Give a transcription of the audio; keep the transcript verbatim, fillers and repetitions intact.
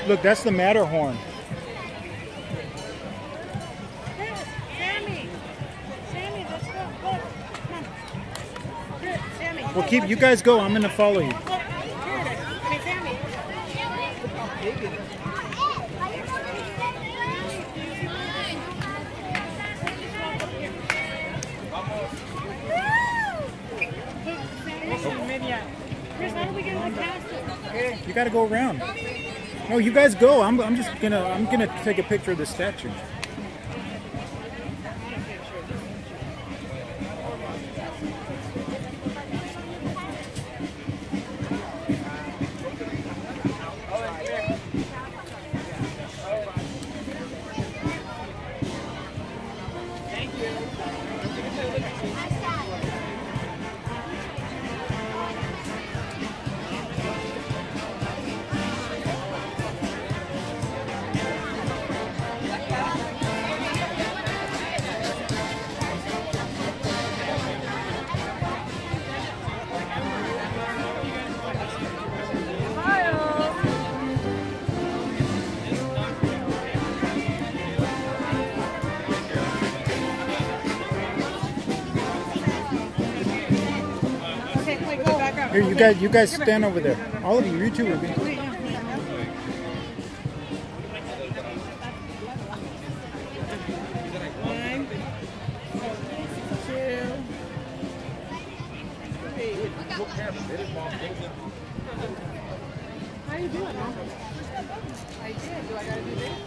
Look, that's the Matterhorn. Sammy, Sammy, let's go. Go. Come on. Here, Sammy. Well, keep you guys go. I'm gonna follow you. Look, here it is. Hey, Sammy. Chris, how do we get in the castle? You gotta go around. No, you guys go. I'm, I'm just gonna I'm gonna take a picture of the statue. Here, you guys, you guys stand over there. All of you, you two are being. One, two, three. How you doing, Mom? I did. Do I gotta do this?